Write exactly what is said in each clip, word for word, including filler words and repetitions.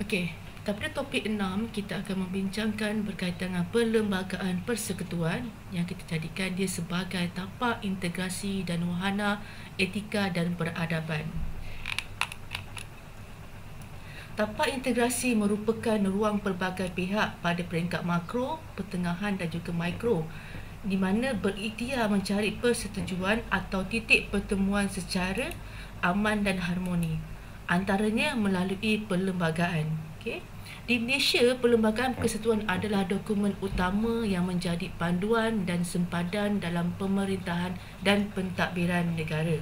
Okey, pada topik enam kita akan membincangkan berkaitan dengan perlembagaan persekutuan yang kita jadikan dia sebagai tapak integrasi dan wahana etika dan peradaban. Tapak integrasi merupakan ruang pelbagai pihak pada peringkat makro, pertengahan dan juga mikro, di mana berikhtiar mencari persetujuan atau titik pertemuan secara aman dan harmoni, antaranya melalui perlembagaan. Okay. Di Malaysia, Perlembagaan Persekutuan adalah dokumen utama yang menjadi panduan dan sempadan dalam pemerintahan dan pentadbiran negara.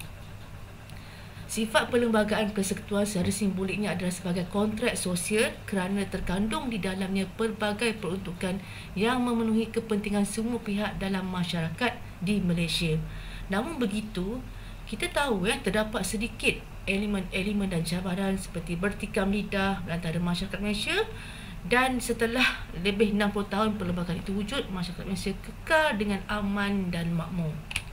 Sifat Perlembagaan Persekutuan secara simboliknya adalah sebagai kontrak sosial kerana terkandung di dalamnya pelbagai peruntukan yang memenuhi kepentingan semua pihak dalam masyarakat di Malaysia. Namun begitu, kita tahu ya, terdapat sedikit elemen-elemen dan cabaran seperti bertikam lidah antara masyarakat Malaysia, dan setelah lebih enam puluh tahun perlembagaan itu wujud, masyarakat Malaysia kekal dengan aman dan makmur.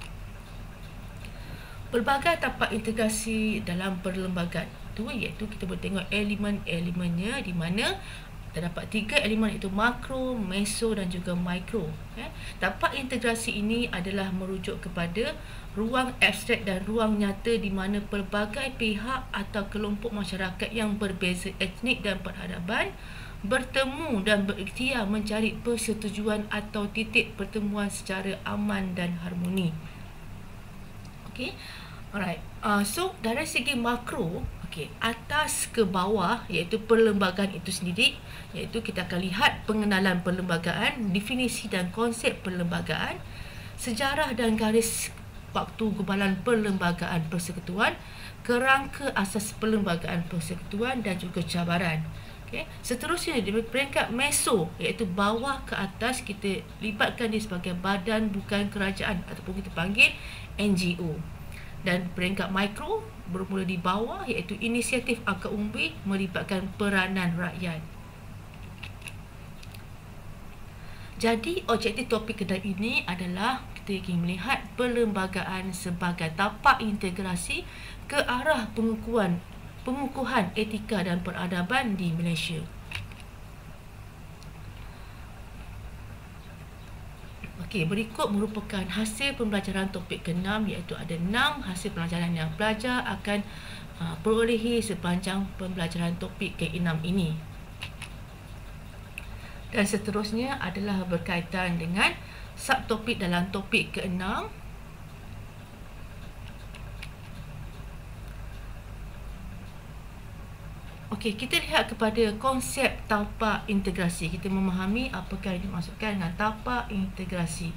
Pelbagai tapak integrasi dalam perlembagaan itu, iaitu kita boleh tengok elemen-elemennya, di mana terdapat tiga elemen, iaitu makro, meso dan juga mikro. Eh, tapak integrasi ini adalah merujuk kepada ruang abstrak dan ruang nyata di mana pelbagai pihak atau kelompok masyarakat yang berbeza etnik dan peradaban bertemu dan berikhtiar mencari persetujuan atau titik pertemuan secara aman dan harmoni. Okey. Alright. Uh, so dari segi makro, okey, atas ke bawah iaitu perlembagaan itu sendiri, iaitu kita akan lihat pengenalan perlembagaan, definisi dan konsep perlembagaan, sejarah dan garis waktu gubalan perlembagaan persekutuan, kerangka asas perlembagaan persekutuan dan juga cabaran. Okay. Seterusnya di peringkat meso, iaitu bawah ke atas, kita libatkan dia sebagai badan bukan kerajaan ataupun kita panggil N G O. Dan peringkat mikro bermula di bawah, iaitu inisiatif akar umbi melibatkan peranan rakyat. Jadi objektif topik kedai ini adalah kita ingin melihat perlembagaan sebagai tapak integrasi ke arah pengukuhan pengukuhan etika dan peradaban di Malaysia. Okey, berikut merupakan hasil pembelajaran topik keenam, iaitu ada enam hasil pelajaran yang pelajar akan uh, perolehi sepanjang pembelajaran topik keenam ini. Dan seterusnya adalah berkaitan dengan subtopik dalam topik keenam. Okey, kita lihat kepada konsep tapak integrasi. Kita memahami apakah yang dimaksudkan dengan tapak integrasi.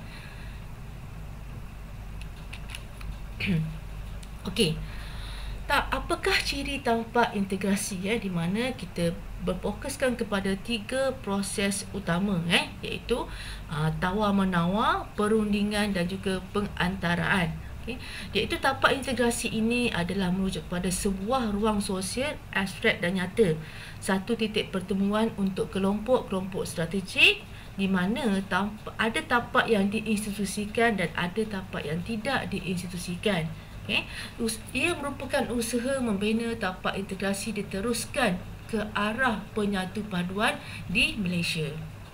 Okey. Tak, apakah ciri tapak integrasi ya, di mana kita berfokuskan kepada tiga proses utama eh iaitu uh, tawar-menawar, perundingan dan juga pengantaraan. Okay. Iaitu tapak integrasi ini adalah merujuk pada sebuah ruang sosial abstrak dan nyata, satu titik pertemuan untuk kelompok-kelompok strategik, di mana tapak, ada tapak yang diinstitusikan dan ada tapak yang tidak diinstitusikan. Okay. Ia merupakan usaha membina tapak integrasi diteruskan ke arah penyatu paduan di Malaysia.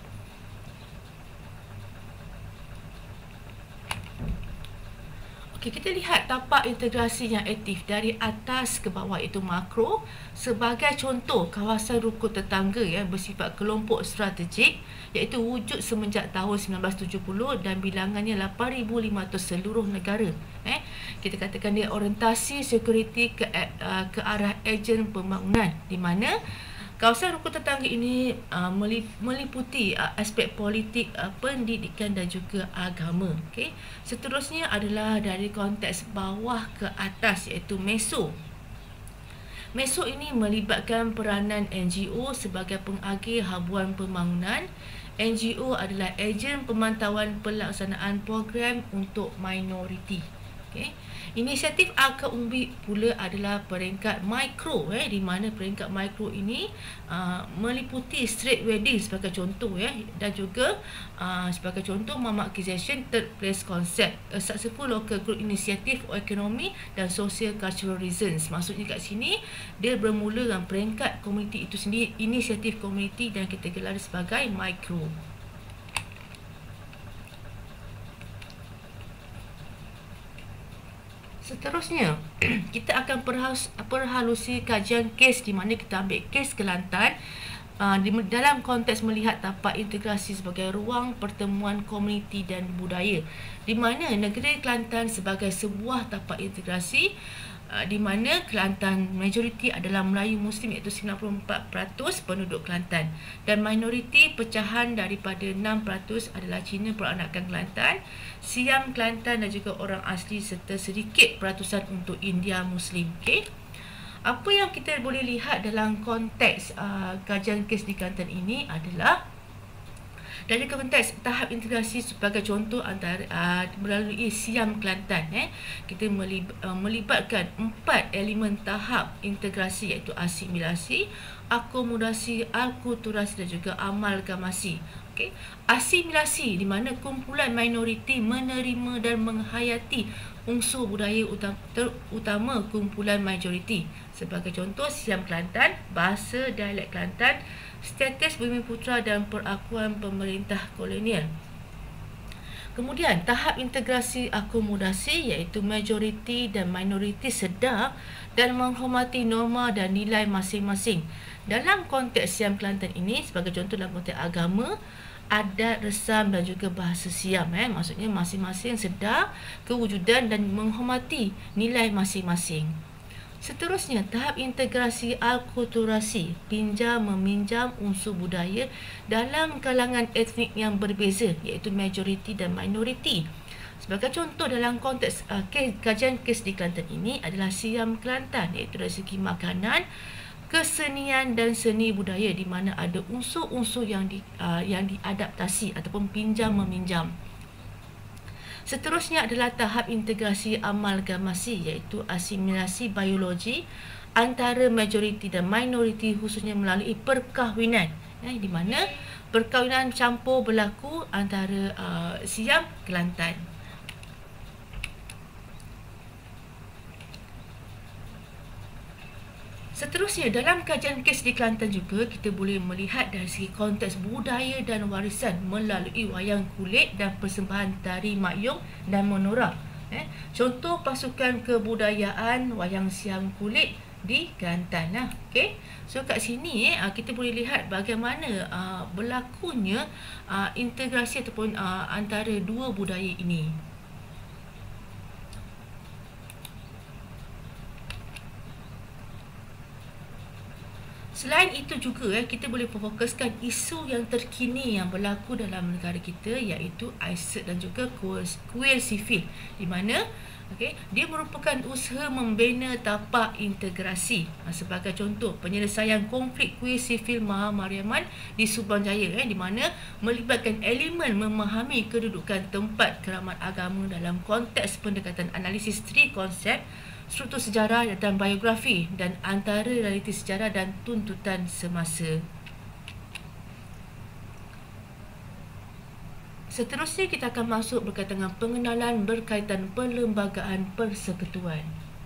Okey, kita lihat tapak integrasi yang aktif dari atas ke bawah, iaitu makro. Sebagai contoh, kawasan rukun tetangga ya, bersifat kelompok strategik, iaitu wujud semenjak tahun sembilan belas tujuh puluh dan bilangannya lapan ribu lima ratus seluruh negara. Eh, kita katakan dia orientasi security ke uh, ke arah ejen pembangunan, di mana kawasan rukun tetangga ini uh, meliputi uh, aspek politik, uh, pendidikan dan juga agama. Okay. Seterusnya adalah dari konteks bawah ke atas, iaitu meso. Meso ini melibatkan peranan N G O sebagai pengagih habuan pembangunan. N G O adalah ejen pemantauan pelaksanaan program untuk minoriti. Okay. Inisiatif akar umbi pula adalah peringkat mikro, eh, di mana peringkat mikro ini uh, meliputi straight wedding sebagai contoh, ya, dan juga uh, sebagai contoh mama accusation third place concept, a successful local group initiative ekonomi dan social cultural reasons. Maksudnya kat sini dia bermula dengan peringkat komuniti itu sendiri, inisiatif komuniti, dan kita gelar sebagai mikro. Seterusnya, kita akan perhalus, perhalusi kajian kes, di mana kita ambil kes Kelantan uh, di, dalam konteks melihat tapak integrasi sebagai ruang pertemuan komuniti dan budaya, di mana negeri Kelantan sebagai sebuah tapak integrasi, uh, di mana Kelantan majoriti adalah Melayu Muslim, iaitu sembilan puluh empat peratus penduduk Kelantan, dan minoriti pecahan daripada enam peratus adalah Cina peranakan Kelantan, Siam Kelantan dan juga orang asli, serta sedikit peratusan untuk India Muslim. Okey. Apa yang kita boleh lihat dalam konteks uh, kajian kes di Kelantan ini adalah dari konteks tahap integrasi sebagai contoh antara uh, melalui Siam Kelantan, eh kita melib, uh, melibatkan empat elemen tahap integrasi, iaitu asimilasi, akomodasi, akulturasi dan juga amalgamasi. Okay. Asimilasi, di mana kumpulan minoriti menerima dan menghayati unsur budaya utama, terutama kumpulan majoriti. Sebagai contoh, Siam Kelantan, bahasa dialek Kelantan, status Bumiputera dan perakuan pemerintah kolonial. Kemudian, tahap integrasi akomodasi, iaitu majoriti dan minoriti sedar dan menghormati norma dan nilai masing-masing. Dalam konteks Siam Kelantan ini, sebagai contoh dalam konteks agama, adat, resam dan juga bahasa Siam, eh maksudnya masing-masing sedar kewujudan dan menghormati nilai masing-masing. Seterusnya, tahap integrasi akulturasi, pinjam meminjam unsur budaya dalam kalangan etnik yang berbeza, iaitu majoriti dan minoriti. Sebagai contoh dalam konteks uh, kes, kajian kes di Kelantan ini adalah Siam Kelantan, iaitu dari segi makanan, kesenian dan seni budaya, di mana ada unsur-unsur yang di, uh, yang diadaptasi ataupun pinjam meminjam. Seterusnya adalah tahap integrasi amalgamasi, iaitu asimilasi biologi antara majoriti dan minoriti, khususnya melalui perkahwinan, eh, di mana perkahwinan campur berlaku antara uh, Siam Kelantan. Seterusnya, dalam kajian kes di Kelantan juga kita boleh melihat dari segi konteks budaya dan warisan melalui wayang kulit dan persembahan tari makyong dan menora. Eh, contoh pasukan kebudayaan wayang siam kulit di Kelantan lah. Okey. So kat sini eh kita boleh lihat bagaimana uh, berlakunya uh, integrasi ataupun uh, antara dua budaya ini. Selain itu juga eh, kita boleh fokuskan isu yang terkini yang berlaku dalam negara kita, iaitu Aisat dan juga kuil sivil, di mana okay, dia merupakan usaha membina tapak integrasi. Sebagai contoh, penyelesaian konflik kuil sivil Maha Mariaman di Subang Jaya, eh, di mana melibatkan elemen memahami kedudukan tempat keramat agama dalam konteks pendekatan analisis tri konsep, struktur sejarah dan biografi, dan antara realiti sejarah dan tuntutan semasa. Seterusnya kita akan masuk berkaitan dengan pengenalan berkaitan perlembagaan persekutuan.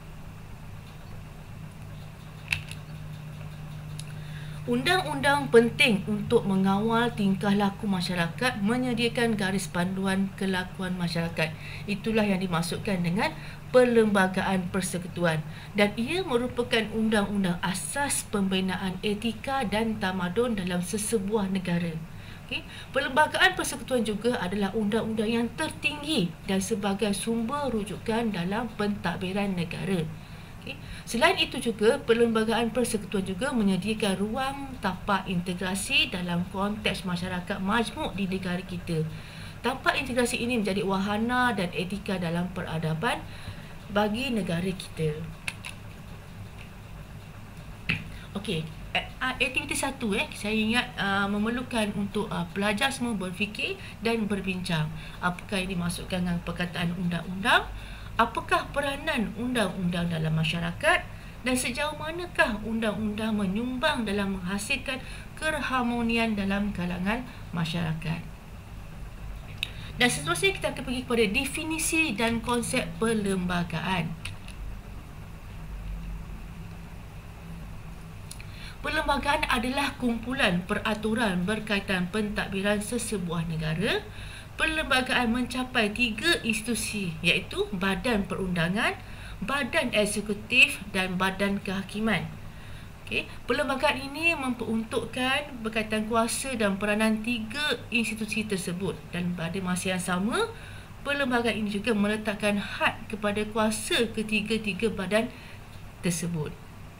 Undang-undang penting untuk mengawal tingkah laku masyarakat, menyediakan garis panduan kelakuan masyarakat. Itulah yang dimaksudkan dengan perlembagaan persekutuan, dan ia merupakan undang-undang asas pembinaan etika dan tamadun dalam sesebuah negara. Okay. Perlembagaan persekutuan juga adalah undang-undang yang tertinggi dan sebagai sumber rujukan dalam pentadbiran negara. Okay. Selain itu juga, perlembagaan persekutuan juga menyediakan ruang tapak integrasi dalam konteks masyarakat majmuk di negara kita. Tapak integrasi ini menjadi wahana dan etika dalam peradaban bagi negara kita. Okey, aktiviti satu eh saya ingat uh, memerlukan untuk uh, pelajar semua berfikir dan berbincang. Apakah yang dimaksudkan dengan perkataan undang-undang? apakah peranan undang-undang dalam masyarakat dan sejauh manakah undang-undang menyumbang dalam menghasilkan keharmonian dalam kalangan masyarakat. Dan seterusnya kita akan pergi kepada definisi dan konsep perlembagaan. Perlembagaan adalah kumpulan peraturan berkaitan pentadbiran sesebuah negara. Perlembagaan mencapai tiga institusi, iaitu Badan Perundangan, Badan Eksekutif dan Badan Kehakiman. Okay. Perlembagaan ini memperuntukkan berkaitan kuasa dan peranan tiga institusi tersebut, dan pada masa yang sama, perlembagaan ini juga meletakkan had kepada kuasa ketiga-tiga badan tersebut.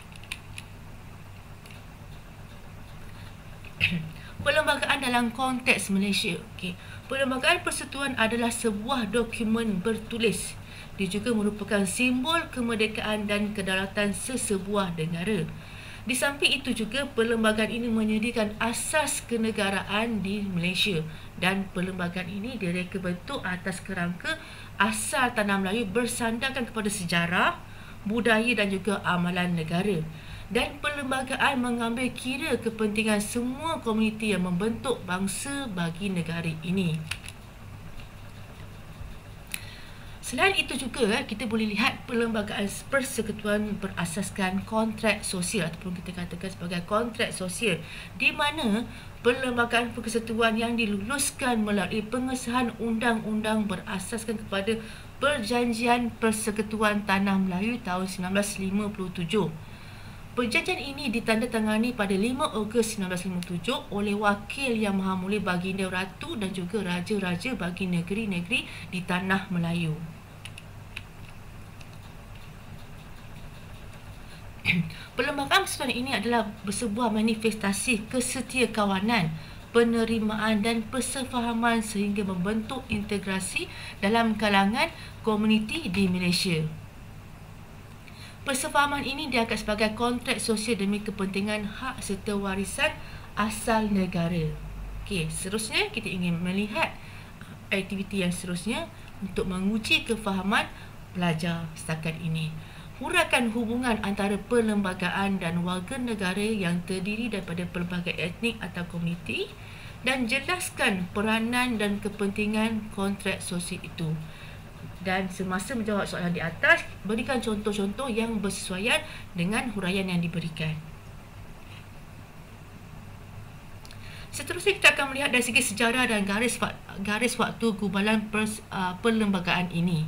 Perlembagaan dalam konteks Malaysia. Okay. Perlembagaan persekutuan adalah sebuah dokumen bertulis. Dia juga merupakan simbol kemerdekaan dan kedaulatan sesebuah negara. Di samping itu juga, perlembagaan ini menyediakan asas kenegaraan di Malaysia, dan perlembagaan ini direka bentuk atas kerangka asal tanah Melayu bersandarkan kepada sejarah, budaya dan juga amalan negara. Dan perlembagaan mengambil kira kepentingan semua komuniti yang membentuk bangsa bagi negara ini. Selain itu juga, kita boleh lihat perlembagaan persekutuan berasaskan kontrak sosial, ataupun kita katakan sebagai kontrak sosial, di mana perlembagaan persekutuan yang diluluskan melalui pengesahan undang-undang berasaskan kepada Perjanjian Persekutuan Tanah Melayu tahun sembilan belas lima puluh tujuh. Perjanjian ini ditandatangani pada lima Ogos sembilan belas lima puluh tujuh oleh Wakil Yang Maha Mulia Baginda Ratu dan juga Raja-Raja bagi negeri-negeri di Tanah Melayu. Perlembagaan persekutuan ini adalah sebuah manifestasi kesetiakawanan, penerimaan dan persefahaman sehingga membentuk integrasi dalam kalangan komuniti di Malaysia. Persefahaman ini dianggap sebagai kontrak sosial demi kepentingan hak serta warisan asal negara. Okey, seterusnya kita ingin melihat aktiviti yang seterusnya untuk menguji kefahaman pelajar setakat ini. Huraikan hubungan antara perlembagaan dan warga negara yang terdiri daripada pelbagai etnik atau komuniti, dan jelaskan peranan dan kepentingan kontrak sosial itu. Dan semasa menjawab soalan di atas, berikan contoh-contoh yang bersesuaian dengan huraian yang diberikan. Seterusnya kita akan melihat dari segi sejarah dan garis garis waktu gubalan pers, uh, perlembagaan ini.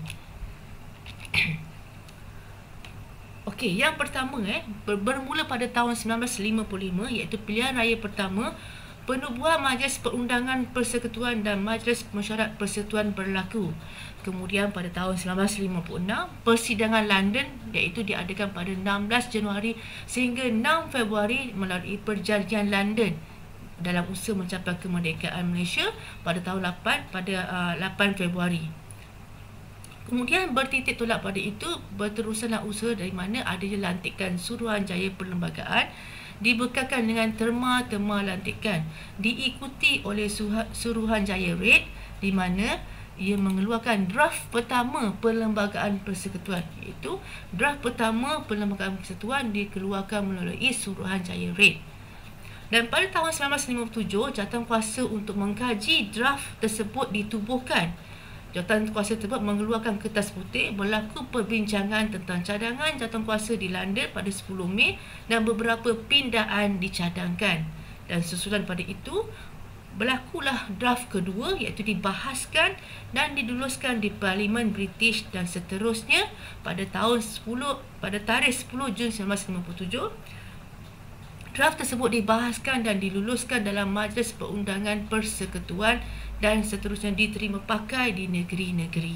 Okey, yang pertama eh bermula pada tahun sembilan belas lima puluh lima, iaitu pilihan raya pertama, penubuhan Majlis Perundangan Persekutuan dan Majlis Mesyuarat Persekutuan berlaku. Kemudian pada tahun sembilan belas lima puluh enam, Persidangan London, iaitu diadakan pada enam belas Januari sehingga enam Februari melalui Perjanjian London dalam usaha mencapai kemerdekaan Malaysia pada tahun lapan pada uh, lapan Februari. Kemudian bertitik tolak pada itu, berterusanlah usaha dari mana adanya lantikan Suruhanjaya Perlembagaan dibekalkan dengan terma-terma lantikan, diikuti oleh Suruhanjaya Red, di mana ia mengeluarkan draft pertama Perlembagaan Persekutuan, iaitu draft pertama Perlembagaan Persekutuan dikeluarkan melalui Suruhanjaya Red. Dan pada tahun sembilan belas lima puluh tujuh, jawatankuasa untuk mengkaji draft tersebut ditubuhkan. Jawatankuasa tersebut mengeluarkan kertas putih, berlaku perbincangan tentang cadangan jawatankuasa di London pada sepuluh Mei dan beberapa pindaan dicadangkan. Dan susulan pada itu, berlakulah draft kedua, iaitu dibahaskan dan diluluskan di Parlimen British, dan seterusnya pada tahun sepuluh pada tarikh sepuluh Jun sembilan belas lima puluh tujuh, draft tersebut dibahaskan dan diluluskan dalam Majlis Perundangan Persekutuan dan seterusnya diterima pakai di negeri-negeri.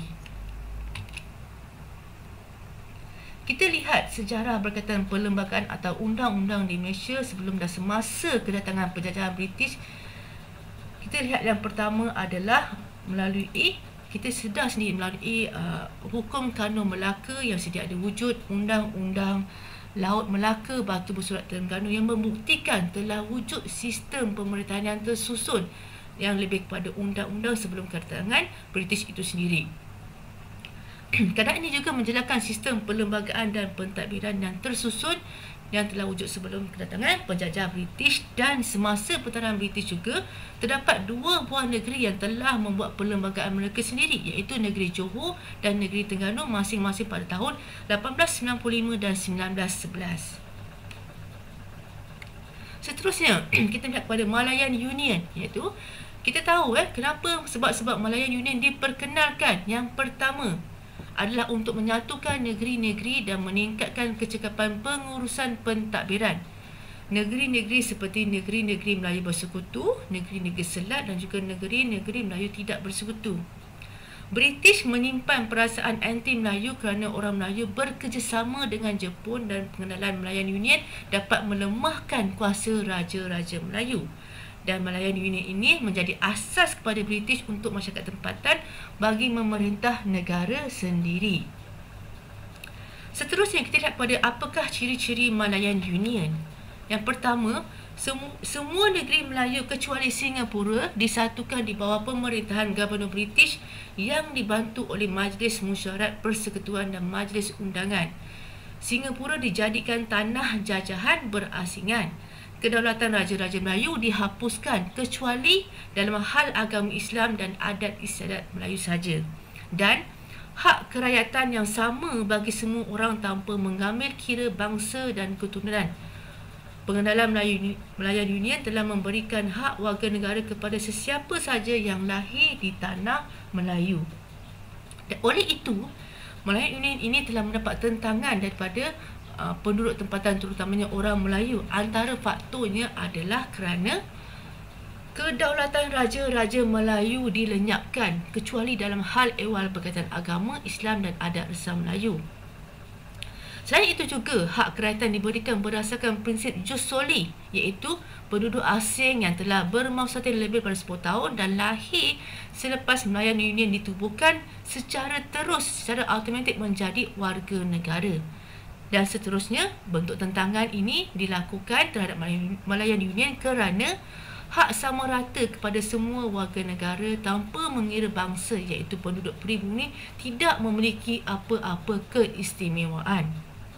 Kita lihat sejarah berkaitan perlembagaan atau undang-undang di Malaysia sebelum dan semasa kedatangan penjajahan British. Kita lihat yang pertama adalah melalui, kita sedar sendiri melalui uh, Hukum Kanun Melaka yang sedia ada wujud, Undang-Undang Laut Melaka Batu Bersurat Terengganu yang membuktikan telah wujud sistem pemerintahan yang tersusun yang lebih kepada undang-undang sebelum kedatangan British itu sendiri. Keadaan ini juga menjelaskan sistem perlembagaan dan pentadbiran yang tersusun yang telah wujud sebelum kedatangan penjajah British, dan semasa pertahanan British juga terdapat dua buah negeri yang telah membuat perlembagaan mereka sendiri, iaitu negeri Johor dan negeri Terengganu masing-masing pada tahun lapan belas sembilan puluh lima dan sembilan belas sebelas. Seterusnya kita lihat kepada Malayan Union, iaitu kita tahu eh kenapa sebab-sebab Malayan Union diperkenalkan. Yang pertama adalah untuk menyatukan negeri-negeri dan meningkatkan kecekapan pengurusan pentadbiran. Negeri-negeri seperti negeri-negeri Melayu bersekutu, negeri-negeri Selat dan juga negeri-negeri Melayu tidak bersekutu. British menyimpan perasaan anti Melayu kerana orang Melayu bekerjasama dengan Jepun, dan pengenalan Malayan Union dapat melemahkan kuasa raja-raja Melayu. Dan Malayan Union ini menjadi asas kepada British untuk masyarakat tempatan bagi memerintah negara sendiri. Seterusnya kita lihat pada apakah ciri-ciri Malayan Union. Yang pertama, semu, semua negeri Melayu kecuali Singapura disatukan di bawah pemerintahan Gubernur British yang dibantu oleh Majlis Musyawarat Persekutuan dan Majlis Undangan. Singapura dijadikan tanah jajahan berasingan. Kedaulatan Raja-Raja Melayu dihapuskan kecuali dalam hal agama Islam dan adat istiadat Melayu saja. Dan hak kerakyatan yang sama bagi semua orang tanpa mengambil kira bangsa dan keturunan. Pengenalan Melayu, Malayan Union telah memberikan hak warga negara kepada sesiapa saja yang lahir di tanah Melayu. Dan oleh itu, Malayan Union ini telah mendapat tentangan daripada Uh, penduduk tempatan, terutamanya orang Melayu. Antara faktornya adalah kerana kedaulatan Raja-Raja Melayu dilenyapkan kecuali dalam hal ehwal berkaitan agama, Islam dan adat resam Melayu. Selain itu juga, hak kerakyatan diberikan berdasarkan prinsip jus soli, iaitu penduduk asing yang telah bermasyarakat lebih daripada sepuluh tahun dan lahir selepas Malayan Union ditubuhkan secara terus, secara automatik menjadi warga negara. Dan seterusnya, bentuk tentangan ini dilakukan terhadap Malayan Union kerana hak sama rata kepada semua warga negara tanpa mengira bangsa, iaitu penduduk pribumi, tidak memiliki apa-apa keistimewaan.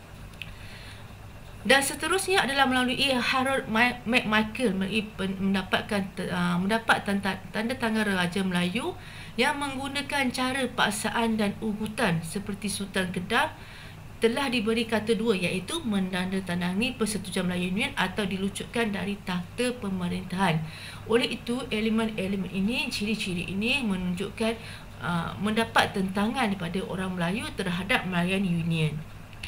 Dan seterusnya adalah melalui Harold McMichael mendapatkan uh, mendapat tanda, tanda tangan Raja Melayu yang menggunakan cara paksaan dan ugutan seperti Sultan Kedah telah diberi kata dua, iaitu menandatangani persetujuan Malayan Union atau dilucutkan dari takhta pemerintahan. Oleh itu, elemen-elemen ini, ciri-ciri ini menunjukkan uh, mendapat tentangan daripada orang Melayu terhadap Malayan Union.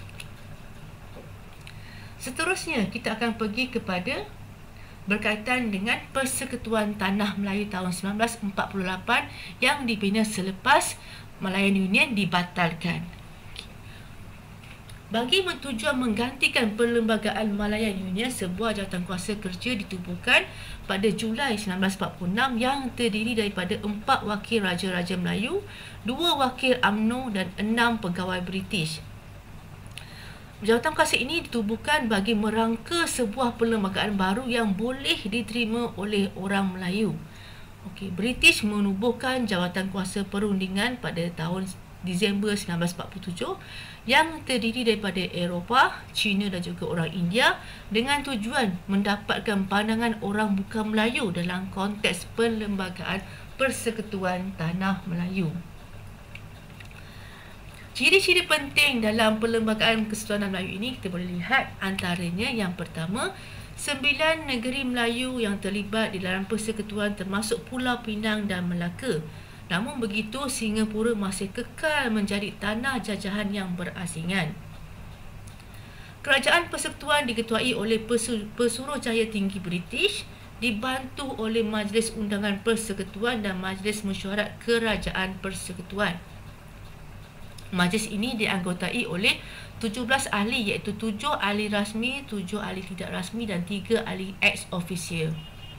Seterusnya, kita akan pergi kepada berkaitan dengan Persekutuan Tanah Melayu tahun sembilan belas empat puluh lapan yang dibina selepas Malayan Union dibatalkan. Bagi tujuan menggantikan perlembagaan Malayan Union, sebuah jawatankuasa kerja ditubuhkan pada Julai sembilan belas empat puluh enam yang terdiri daripada empat wakil Raja-Raja Melayu, dua wakil U M N O dan enam pegawai British. Jawatankuasa ini ditubuhkan bagi merangka sebuah perlembagaan baru yang boleh diterima oleh orang Melayu. Okey, British menubuhkan Jawatankuasa Perundingan pada tahun Disember sembilan belas empat puluh tujuh yang terdiri daripada Eropah, China dan juga orang India dengan tujuan mendapatkan pandangan orang bukan Melayu dalam konteks perlembagaan Persekutuan Tanah Melayu. Ciri-ciri penting dalam perlembagaan Kesultanan Melayu ini kita boleh lihat, antaranya yang pertama, sembilan negeri Melayu yang terlibat di dalam persekutuan termasuk Pulau Pinang dan Melaka. Namun begitu, Singapura masih kekal menjadi tanah jajahan yang berasingan. Kerajaan Persekutuan diketuai oleh Pesuruhjaya Tinggi British, dibantu oleh Majlis Undangan Persekutuan dan Majlis Mesyuarat Kerajaan Persekutuan. Majlis ini dianggotai oleh tujuh belas ahli, iaitu tujuh ahli rasmi, tujuh ahli tidak rasmi dan tiga ahli ex-officio.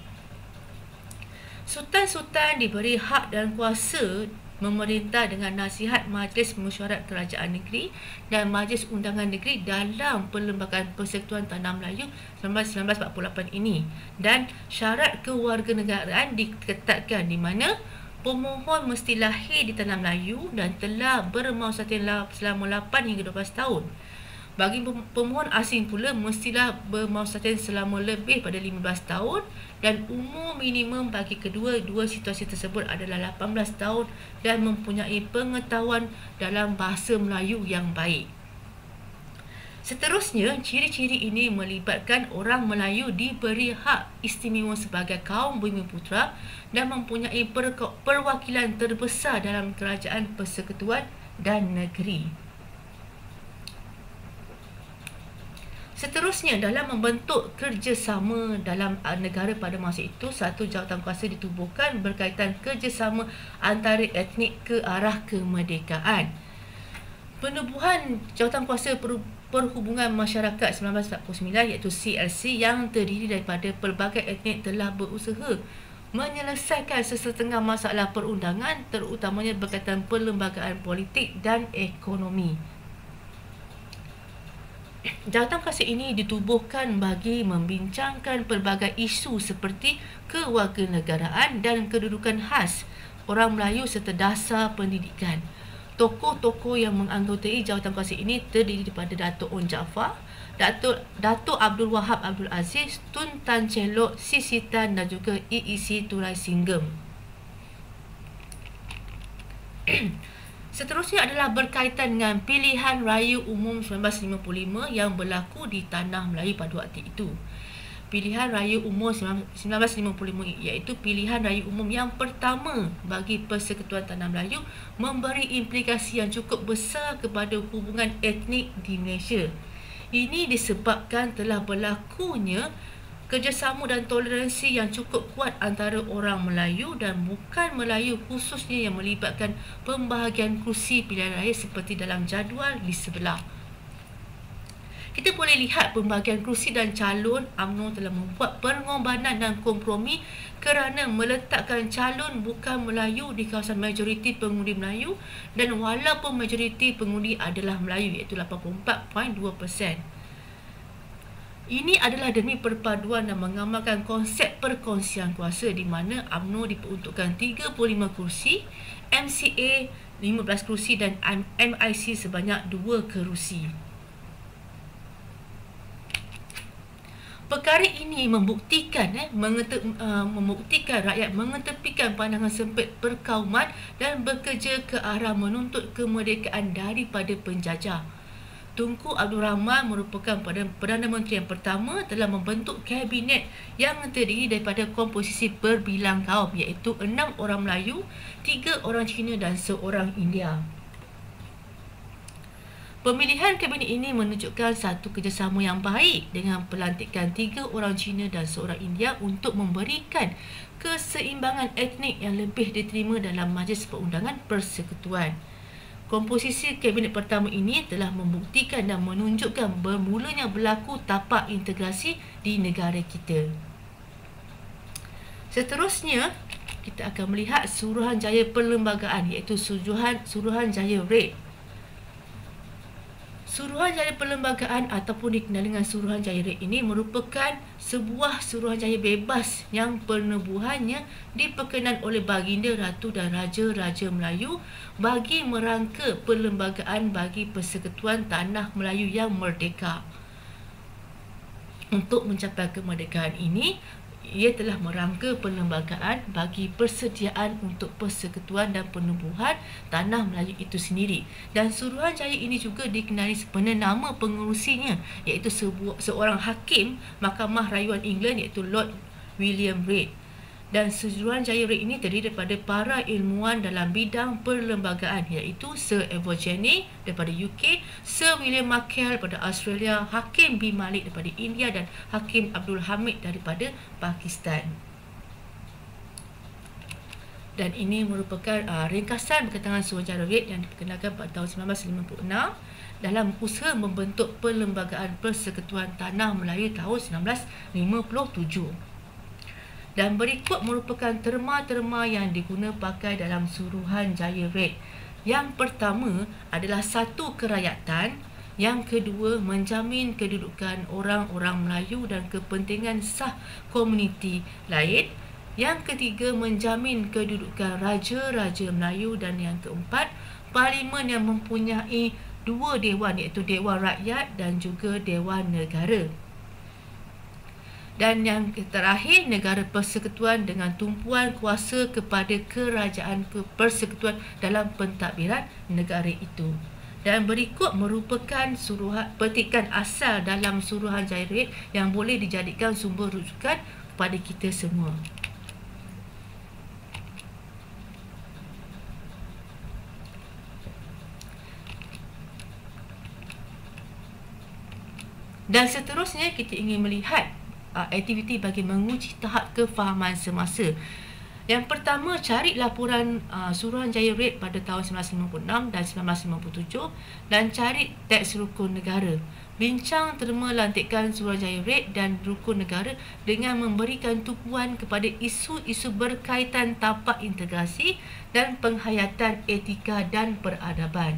Sultan-sultan diberi hak dan kuasa memerintah dengan nasihat Majlis Mesyuarat Kerajaan Negeri dan Majlis Undangan Negeri dalam Perlembagaan Persekutuan Tanah Melayu sembilan belas empat puluh lapan ini, dan syarat kewarganegaraan diketatkan di mana Pemohon mesti lahir di tanah Melayu dan telah bermausatan selama lapan hingga dua belas tahun. Bagi pemohon asing pula mestilah bermausatan selama lebih pada lima belas tahun dan umur minimum bagi kedua-dua situasi tersebut adalah lapan belas tahun dan mempunyai pengetahuan dalam bahasa Melayu yang baik. Seterusnya, ciri-ciri ini melibatkan orang Melayu diberi hak istimewa sebagai kaum Bumiputera dan mempunyai perwakilan terbesar dalam kerajaan persekutuan dan negeri. Seterusnya, dalam membentuk kerjasama dalam negara pada masa itu, satu jawatankuasa ditubuhkan berkaitan kerjasama antara etnik ke arah kemerdekaan. Penubuhan Jawatankuasa Perhubungan Masyarakat seribu sembilan ratus empat puluh sembilan iaitu C L C yang terdiri daripada pelbagai etnik telah berusaha menyelesaikan sesetengah masalah perundangan, terutamanya berkaitan perlembagaan politik dan ekonomi. Jawatankuasa ini ditubuhkan bagi membincangkan pelbagai isu seperti kewarganegaraan dan kedudukan khas orang Melayu serta dasar pendidikan. Tokoh-tokoh yang menganggotai jawatankuasa ini terdiri daripada Datuk On Jaafar, Datuk Datuk Abdul Wahab Abdul Aziz, Tun Tan Chelok, Sisitan dan juga E E C Turai Singgem. Seterusnya adalah berkaitan dengan pilihan raya umum seribu sembilan ratus lima puluh lima yang berlaku di tanah Melayu pada waktu itu. Pilihan raya umum seribu sembilan ratus lima puluh lima iaitu pilihan raya umum yang pertama bagi Persekutuan Tanah Melayu memberi implikasi yang cukup besar kepada hubungan etnik di Malaysia. Ini disebabkan telah berlakunya kerjasama dan toleransi yang cukup kuat antara orang Melayu dan bukan Melayu, khususnya yang melibatkan pembahagian kerusi pilihan raya seperti dalam jadual di sebelah. Kita boleh lihat pembahagian kerusi dan calon U M N O telah membuat pengorbanan dan kompromi kerana meletakkan calon bukan Melayu di kawasan majoriti pengundi Melayu dan walaupun majoriti pengundi adalah Melayu iaitu lapan puluh empat perpuluhan dua peratus. Ini adalah demi perpaduan dan mengamalkan konsep perkongsian kuasa di mana U M N O diperuntukkan tiga puluh lima kerusi, M C A lima belas kerusi dan M I C sebanyak dua kerusi. Perkara ini membuktikan eh, mengete, uh, membuktikan rakyat mengetepikan pandangan sempit perkauman dan bekerja ke arah menuntut kemerdekaan daripada penjajah. Tunku Abdul Rahman merupakan Perdana Menteri yang pertama telah membentuk kabinet yang terdiri daripada komposisi berbilang kaum iaitu enam orang Melayu, tiga orang Cina dan seorang India. Pemilihan kabinet ini menunjukkan satu kerjasama yang baik dengan pelantikan tiga orang Cina dan seorang India untuk memberikan keseimbangan etnik yang lebih diterima dalam Majlis Perundangan Persekutuan. Komposisi kabinet pertama ini telah membuktikan dan menunjukkan bermulanya berlaku tapak integrasi di negara kita. Seterusnya, kita akan melihat Suruhanjaya Perlembagaan iaitu Suruhan Suruhanjaya Red. Suruhanjaya Perlembagaan ataupun dikenal dengan Suruhanjaya Red ini merupakan sebuah suruhanjaya bebas yang penubuhannya diperkenan oleh Baginda, Ratu dan Raja-Raja Melayu bagi merangka perlembagaan bagi Persekutuan Tanah Melayu yang merdeka. Untuk mencapai kemerdekaan ini, ia telah merangka perlembagaan bagi persediaan untuk persekutuan dan penubuhan tanah Melayu itu sendiri. Dan Suruhanjaya ini juga dikenali sebenarnya nama pengerusinya iaitu sebuah, seorang hakim Mahkamah Rayuan England iaitu Lord William Red. Dan Suruhanjaya Red ini terdiri daripada para ilmuwan dalam bidang perlembagaan iaitu Sir Evo Jenny daripada U K, Sir William Markel daripada Australia, Hakim B. Malik daripada India dan Hakim Abdul Hamid daripada Pakistan. Dan ini merupakan uh, ringkasan berkaitan Suruhanjaya Red yang diperkenalkan pada tahun seribu sembilan ratus lima puluh enam dalam usaha membentuk Perlembagaan Persekutuan Tanah Melayu tahun seribu sembilan ratus lima puluh tujuh. Dan berikut merupakan terma-terma yang diguna pakai dalam Suruhanjaya Red. Yang pertama adalah satu kerakyatan, yang kedua menjamin kedudukan orang-orang Melayu dan kepentingan sah komuniti lain, Yang ketiga, menjamin kedudukan Raja-Raja Melayu. Dan yang keempat, Parlimen yang mempunyai dua dewan, iaitu Dewan Rakyat dan juga Dewan Negara. Dan yang terakhir, negara persekutuan dengan tumpuan kuasa kepada kerajaan persekutuan dalam pentadbiran negara itu. Dan berikut merupakan suruhan petikan asal dalam Suruhanjaya Red yang boleh dijadikan sumber rujukan kepada kita semua. Dan seterusnya kita ingin melihat uh, aktiviti bagi menguji tahap kefahaman semasa. Yang pertama, cari laporan uh, Suruhanjaya Red pada tahun sembilan belas lima puluh enam dan sembilan belas lima puluh tujuh dan cari teks rukun negara. Bincang terma lantikan Suruhanjaya Red dan rukun negara dengan memberikan tumpuan kepada isu-isu berkaitan tapak integrasi dan penghayatan etika dan peradaban.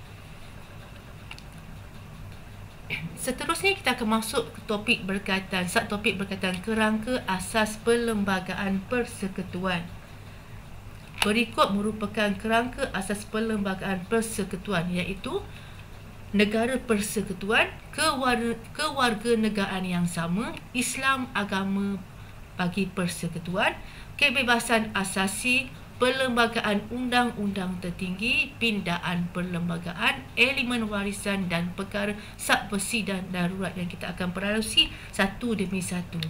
Seterusnya kita akan masuk ke topik berkaitan subtopik berkaitan kerangka asas perlembagaan persekutuan. Berikut merupakan kerangka asas perlembagaan persekutuan, iaitu negara persekutuan, kewarga, kewarganegaraan yang sama, Islam agama bagi persekutuan, kebebasan asasi, perlembagaan undang-undang tertinggi, pindaan perlembagaan, elemen warisan dan perkara subversi dan darurat yang kita akan perarusi satu demi satu.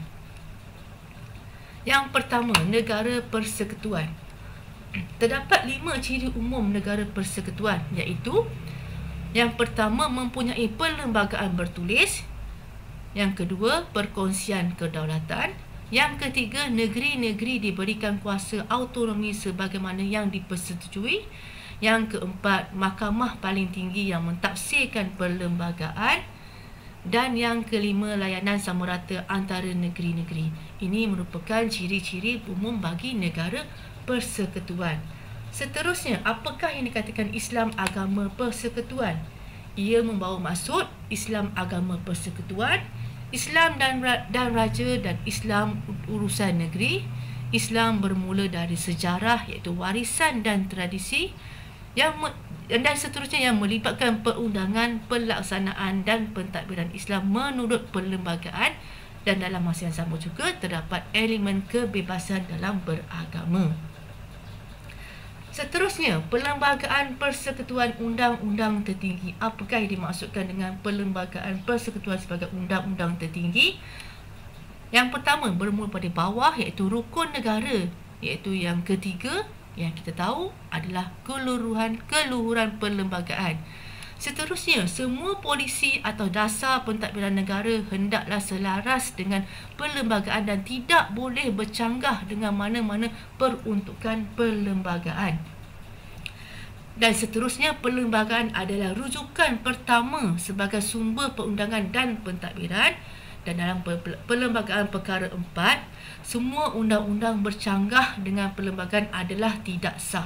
Yang pertama, negara persekutuan. Terdapat lima ciri umum negara persekutuan, iaitu yang pertama, mempunyai perlembagaan bertulis. Yang kedua, perkongsian kedaulatan. Yang ketiga, negeri-negeri diberikan kuasa autonomi sebagaimana yang dipersetujui. Yang keempat, mahkamah paling tinggi yang mentafsirkan perlembagaan. Dan yang kelima, layanan sama rata antara negeri-negeri. Ini merupakan ciri-ciri umum bagi negara persekutuan. Seterusnya, apakah yang dikatakan Islam agama persekutuan? Ia membawa maksud Islam agama persekutuan, Islam dan dan raja dan Islam urusan negeri, Islam bermula dari sejarah iaitu warisan dan tradisi yang dan seterusnya yang melibatkan perundangan, pelaksanaan dan pentadbiran Islam menurut perlembagaan, dan dalam masa yang sama juga terdapat elemen kebebasan dalam beragama. Seterusnya, perlembagaan persekutuan undang-undang tertinggi. Apakah yang dimaksudkan dengan perlembagaan persekutuan sebagai undang-undang tertinggi? Yang pertama, bermula pada bawah iaitu rukun negara, iaitu yang ketiga yang kita tahu adalah keluruhan keluhuran perlembagaan. Seterusnya, semua polisi atau dasar pentadbiran negara hendaklah selaras dengan perlembagaan dan tidak boleh bercanggah dengan mana-mana peruntukan perlembagaan. Dan seterusnya, perlembagaan adalah rujukan pertama sebagai sumber perundangan dan pentadbiran. Dan dalam perlembagaan perkara empat, semua undang-undang bercanggah dengan perlembagaan adalah tidak sah.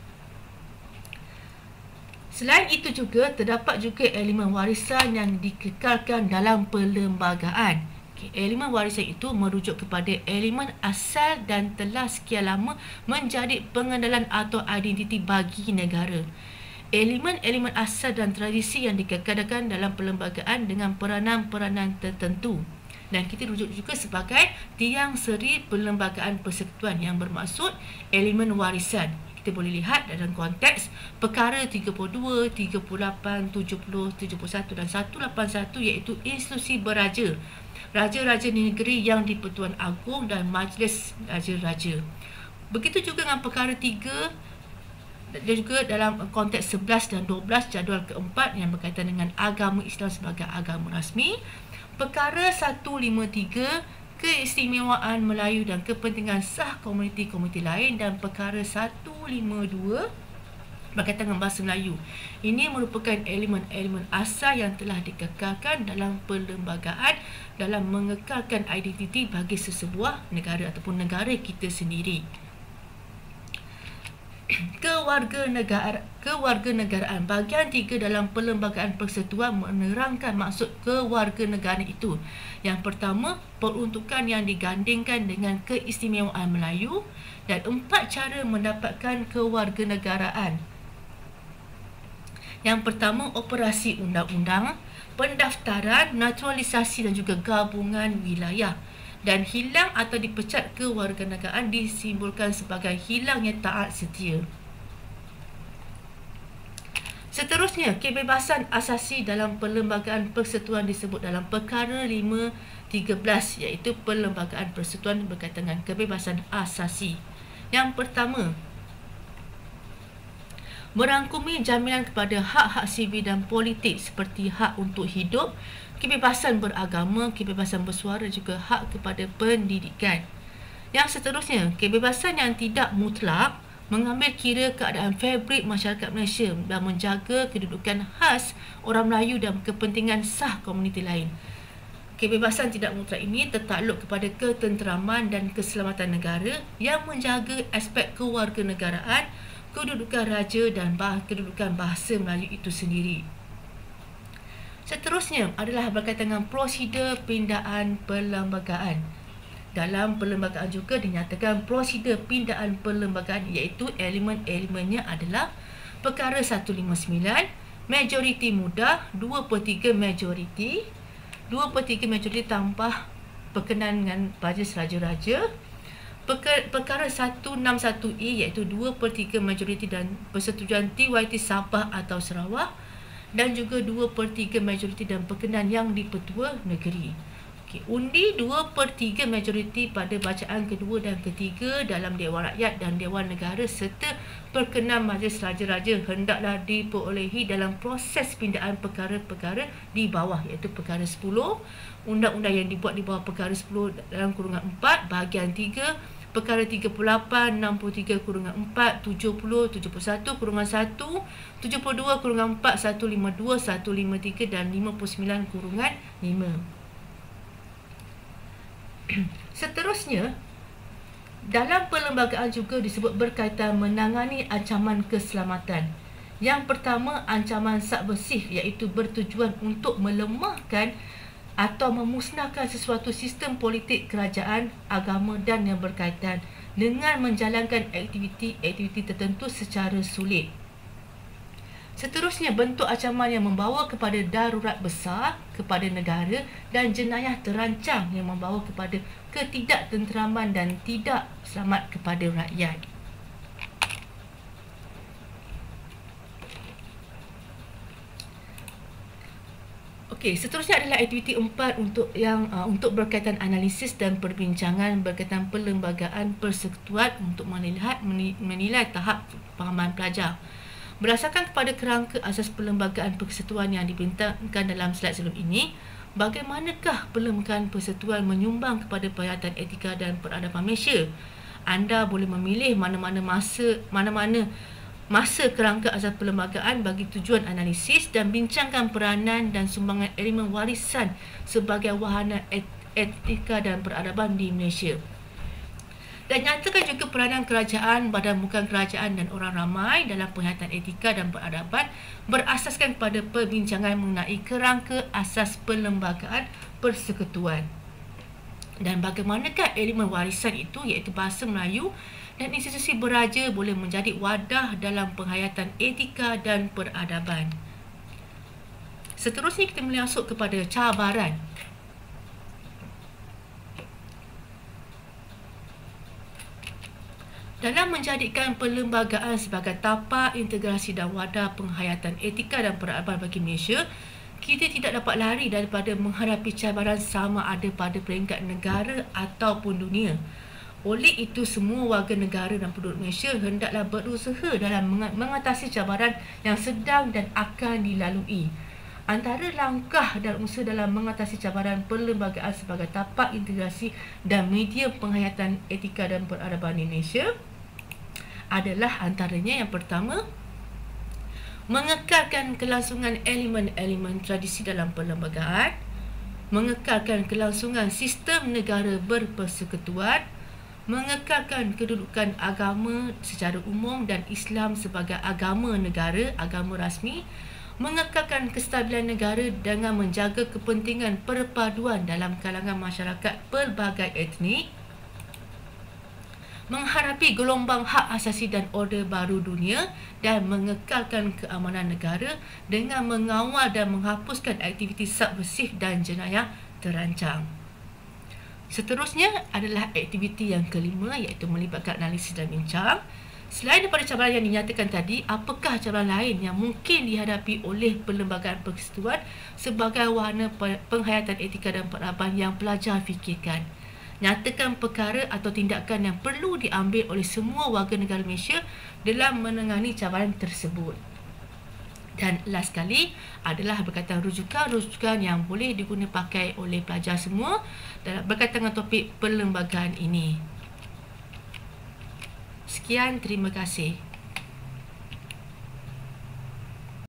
Selain itu juga, terdapat juga elemen warisan yang dikekalkan dalam perlembagaan. Okay, elemen warisan itu merujuk kepada elemen asal dan telah sekian lama menjadi pengenalan atau identiti bagi negara. Elemen-elemen asal dan tradisi yang dikekalkan dalam perlembagaan dengan peranan-peranan tertentu. Dan kita rujuk juga sebagai tiang seri perlembagaan persekutuan yang bermaksud elemen warisan. Kita boleh lihat dalam konteks perkara tiga puluh dua, tiga puluh lapan, tujuh puluh, tujuh puluh satu dan seratus lapan puluh satu, iaitu institusi beraja, raja-raja negeri yang di-Pertuan Agong dan Majlis Raja-Raja. Begitu juga dengan perkara tiga dan juga dalam konteks sebelas dan dua belas jadual keempat yang berkaitan dengan agama Islam sebagai agama rasmi. Perkara seratus lima puluh tiga, keistimewaan Melayu dan kepentingan sah komuniti-komuniti lain, dan perkara seratus lima puluh dua berkaitan dengan bahasa Melayu. Ini merupakan elemen-elemen asal yang telah dikekalkan dalam perlembagaan dalam mengekalkan identiti bagi sesebuah negara ataupun negara kita sendiri. Kewarganegaraan, kewarganegaraan. Bahagian tiga dalam Perlembagaan Persekutuan menerangkan maksud kewarganegaraan itu. Yang pertama, peruntukan yang digandingkan dengan keistimewaan Melayu, dan empat cara mendapatkan kewarganegaraan. Yang pertama, operasi undang-undang, pendaftaran, naturalisasi dan juga gabungan wilayah. Dan hilang atau dipecat kewarganegaraan disimbolkan sebagai hilangnya taat setia. Seterusnya, kebebasan asasi dalam Perlembagaan Persekutuan disebut dalam Perkara lima tiga belas, iaitu Perlembagaan Persekutuan berkaitan dengan kebebasan asasi. Yang pertama, merangkumi jaminan kepada hak-hak sivil dan politik seperti hak untuk hidup, kebebasan beragama, kebebasan bersuara, juga hak kepada pendidikan. Yang seterusnya, kebebasan yang tidak mutlak mengambil kira keadaan fabrik masyarakat Malaysia dan menjaga kedudukan khas orang Melayu dan kepentingan sah komuniti lain. Kebebasan tidak mutlak ini tertakluk kepada ketenteraman dan keselamatan negara yang menjaga aspek kewarganegaraan, kedudukan raja dan bah- kedudukan bahasa Melayu itu sendiri. Seterusnya adalah berkaitan dengan prosedur pindaan perlembagaan. Dalam perlembagaan juga dinyatakan prosedur pindaan perlembagaan, iaitu elemen-elemennya adalah perkara seratus lima puluh sembilan, majoriti mudah, dua per tiga majoriti, dua per tiga majoriti tanpa berkenaan dengan Majlis Raja-Raja, perkara seratus enam puluh satu E, iaitu dua per tiga majoriti dan persetujuan T Y T Sabah atau Sarawak, dan juga dua per tiga majoriti dan berkenan yang di-Pertua Negeri. Okey, undi dua per tiga majoriti pada bacaan kedua dan ketiga dalam Dewan Rakyat dan Dewan Negara serta perkenan Majlis Raja-Raja hendaklah diperolehi dalam proses pindaan perkara-perkara di bawah, iaitu perkara sepuluh, undang-undang yang dibuat di bawah perkara sepuluh dalam kurungan empat, bahagian tiga, perkara tiga puluh lapan, enam puluh tiga kurungan empat, tujuh puluh, tujuh puluh satu kurungan satu, tujuh puluh dua kurungan empat, seratus lima puluh dua, seratus lima puluh tiga dan lima puluh sembilan kurungan lima. Seterusnya, dalam perlembagaan juga disebut berkaitan menangani ancaman keselamatan. Yang pertama, ancaman subversif, iaitu bertujuan untuk melemahkan atau memusnahkan sesuatu sistem politik, kerajaan, agama dan yang berkaitan dengan menjalankan aktiviti-aktiviti tertentu secara sulit. Seterusnya, bentuk ancaman yang membawa kepada darurat besar kepada negara dan jenayah terancang yang membawa kepada ketidaktenteraman dan tidak selamat kepada rakyat. Okey, seterusnya adalah aktiviti empat untuk yang uh, untuk berkaitan analisis dan perbincangan berkaitan perlembagaan persekutuan untuk melihat menilai tahap pemahaman pelajar. Berdasarkan kepada kerangka asas perlembagaan persekutuan yang dibentangkan dalam slide sebelum ini, bagaimanakah perlembagaan persekutuan menyumbang kepada penghayatan etika dan peradaban Malaysia? Anda boleh memilih mana-mana masa mana-mana masa kerangka asas perlembagaan bagi tujuan analisis dan bincangkan peranan dan sumbangan elemen warisan sebagai wahana etika dan peradaban di Malaysia. Dan nyatakan juga peranan kerajaan, badan bukan kerajaan dan orang ramai dalam penghayatan etika dan peradaban berasaskan pada perbincangan mengenai kerangka asas perlembagaan persekutuan. Dan bagaimanakah elemen warisan itu, iaitu bahasa Melayu dan institusi beraja boleh menjadi wadah dalam penghayatan etika dan peradaban. Seterusnya kita masuk kepada cabaran. Dalam menjadikan perlembagaan sebagai tapak integrasi dan wadah penghayatan etika dan peradaban bagi Malaysia, kita tidak dapat lari daripada menghadapi cabaran sama ada pada peringkat negara ataupun dunia. Oleh itu, semua warga negara dan penduduk Malaysia hendaklah berusaha dalam mengatasi cabaran yang sedang dan akan dilalui. Antara langkah dan usaha dalam mengatasi cabaran perlembagaan sebagai tapak integrasi dan media penghayatan etika dan peradaban di Malaysia adalah antaranya yang pertama, mengekalkan kelangsungan elemen-elemen tradisi dalam perlembagaan, mengekalkan kelangsungan sistem negara berpersekutuan, mengekalkan kedudukan agama secara umum dan Islam sebagai agama negara, agama rasmi, mengekalkan kestabilan negara dengan menjaga kepentingan perpaduan dalam kalangan masyarakat pelbagai etnik, menghadapi gelombang hak asasi dan order baru dunia dan mengekalkan keamanan negara dengan mengawal dan menghapuskan aktiviti subversif dan jenayah terancang. Seterusnya adalah aktiviti yang kelima, iaitu melibatkan analisis dan bincang. Selain daripada cabaran yang dinyatakan tadi, apakah cabaran lain yang mungkin dihadapi oleh Perlembagaan Persekutuan sebagai warna penghayatan etika dan peradaban yang pelajar fikirkan? Nyatakan perkara atau tindakan yang perlu diambil oleh semua warga negara Malaysia dalam menangani cabaran tersebut. Dan last sekali adalah berkaitan rujukan-rujukan yang boleh diguna pakai oleh pelajar semua dalam berkaitan dengan topik perlembagaan ini. Sekian, terima kasih.